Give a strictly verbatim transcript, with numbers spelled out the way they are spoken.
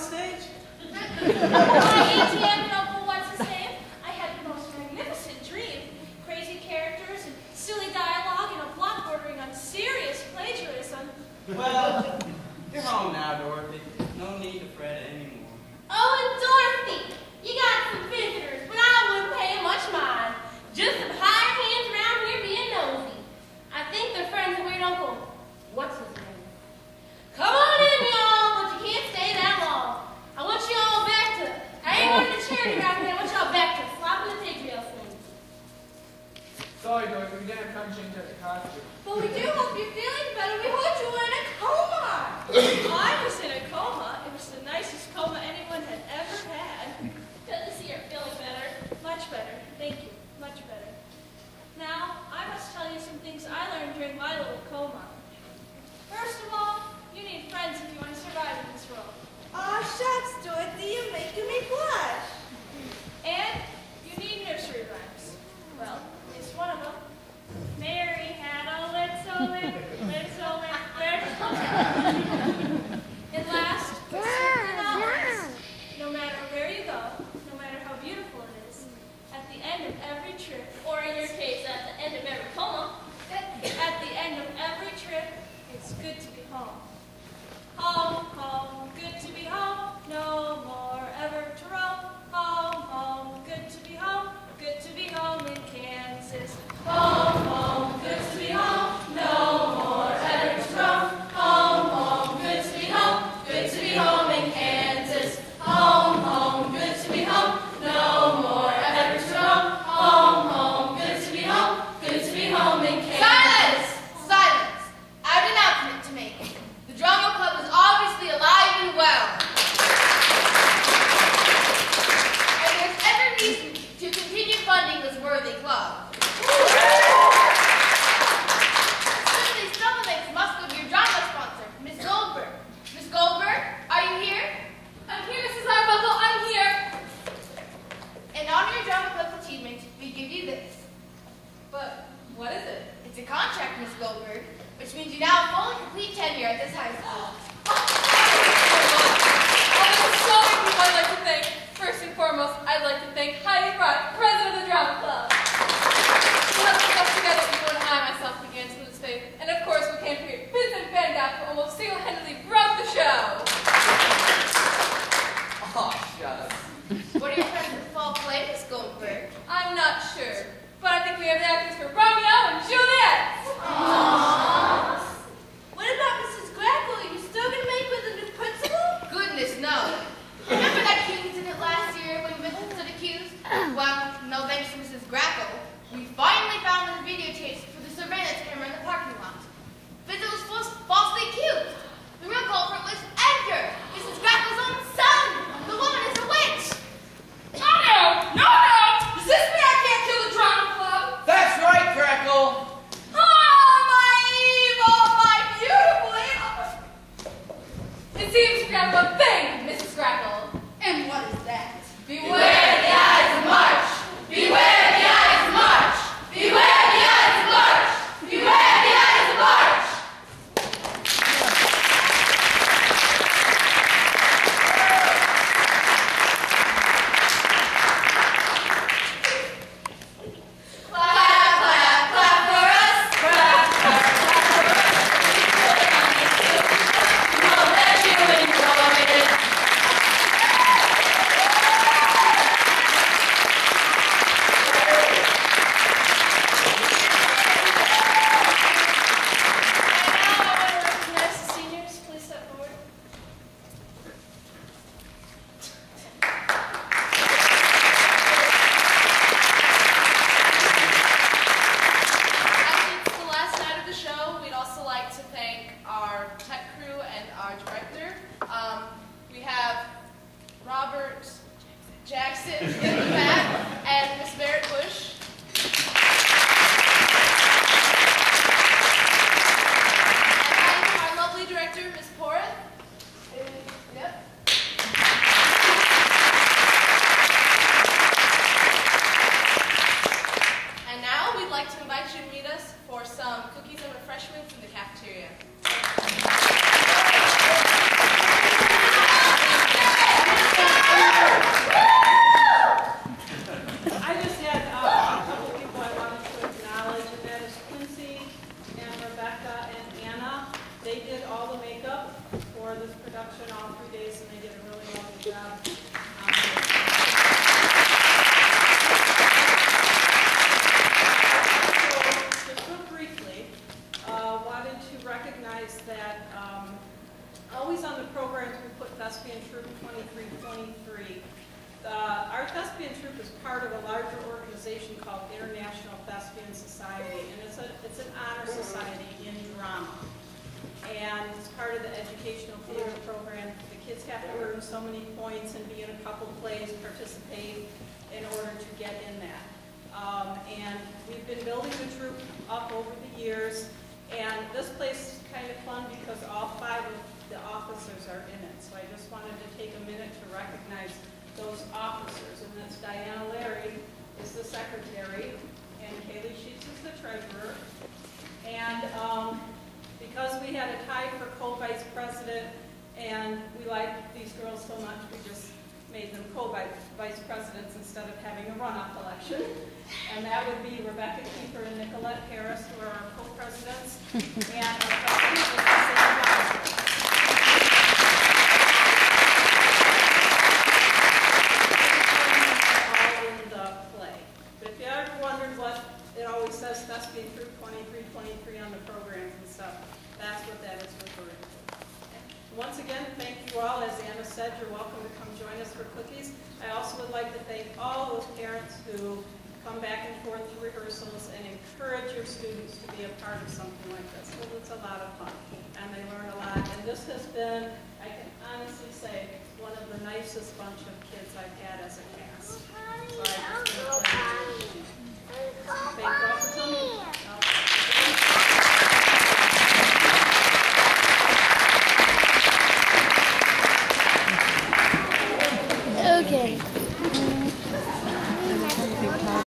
stage? Why, E T M and Uncle What's His Name? I had the most magnificent dream. Crazy characters and silly dialogue and a plot bordering on serious plagiarism. Well, you're home now, Dorothy. No need to fret anymore. Oh, and Dorothy, you got some visitors, but I wouldn't pay much mind. Just some hired hands around here being nosy. I think they're friends of Weird Uncle. What's his name? Come on in, y'all, but you can't stay that long. I want you all back to, I ain't going to charity around here, I want y'all back to flopping the pigtail thing. Sorry, Dorothy, we didn't have time to change out the costume. But we do hope you're feeling better. We heard you were in a coma. I was in a coma. It was the nicest coma anyone had ever had. Good to see you're feeling better. Much better. Thank you. Much better. Now, I must tell you some things I learned during my little coma. First of all, you need friends if you want to survive in this world. Aw, shucks, Dorothy, you're making me blush. And you need nursery rhymes. Well, it's one of them. Mary had a little lamb, little lamb, little lamb. And last, but certainly not least, no matter where you go, no matter how beautiful it is, at the end of every trip, or in your case, at the end of every coma, at the end of every trip, it's good to be home. Home, home, good to be home, no more ever to roam. Home, home, good to be home, good to be home in Kansas. Home, home, good to be home, no more ever to roam. Home, home, good to be home, good to be home in Kansas. Home, home, good to be home, no more ever to roam. Home, home, good to be home, good to be home in Kansas. Silence! Silence! I have an announcement to make. The Drama Club is obviously alive and well. And there's every reason to continue funding this worthy club. Simply someone makes must go to your drama sponsor, Miss Goldberg. Miss Goldberg, are you here? I'm here, Missus Arbuckle, I'm here. In honor of your drama club's achievement, we give you this. But what is it? It's a contract, Miss Goldberg, which means you now have full and complete tenure at this high school. Oh, there's so many people I'd like to thank. First and foremost, I'd like to thank Heidi Brock, president of the Drama Club. She helped us up together even when I myself began to lose faith. And of course, we came here, Vincent Van Gogh, who almost single-handedly broke the show. Oh, shut up. What are your plans for the fall play, Miss Goldberg? I'm not sure, but I think we have the actors for Romeo and Juliet. Aww. What about Missus Grackle? Are you still going to make with the new principal? Goodness, no. Remember that cute incident last year when Vincent stood accused? Well, no thanks to Missus Grackle, we finally found the videotapes for the surveillance camera in the parking lot. Vincent was false, falsely accused. The real culprit was Edgar, Missus Grackle's own son. The woman is a witch. No, no, no, no! Does this mean I can't kill the Drama Club? That's right, Crackle. Oh, my evil, my beautiful evil! It seems we have one thing, Missus Grackle. And what is that? Beware the eyes of March! Beware the eyes of March! Beware the eyes of March! Beware the eyes of March! Clap, clap, clap for us. Clap, clap, clap for us. Know that you enjoy it. And now I want to recognize the seniors. Please step forward. As it's the last night of the show, we'd also like to thank our tech crew and our director. Um, we have Robert Jackson in the back and Miss Barrett Bush. And our lovely director, Miss Porath. Yep. And now we'd like to invite you to meet us for some cookies and refreshments in the cafeteria. Troop twenty-three twenty-three. Uh, our thespian troop is part of a larger organization called International Thespian Society, and it's, a, it's an honor society in drama. And it's part of the educational theater program. The kids have to earn so many points and be in a couple plays, participate in order to get in that. Um, and we've been building the troop up over the years, and this place is kind of fun because all five of the officers are in it. So I just wanted to take a minute to recognize those officers, and that's Diana Larry is the secretary, and Kaylee Sheets is the treasurer. And um, because we had a tie for co-vice president, and we liked these girls so much, we just made them co-vice presidents instead of having a runoff election. And that would be Rebecca Keeper and Nicolette Harris, who are our co-presidents, and our president is Cindy Johnson. Says Thespian Troop twenty-three twenty-three on the programs and stuff. That's what that is referring to. Once again, thank you all. As Anna said, you're welcome to come join us for cookies. I also would like to thank all those parents who come back and forth to rehearsals and encourage your students to be a part of something like this, because it's a lot of fun and they learn a lot. And this has been, I can honestly say, one of the nicest bunch of kids I've had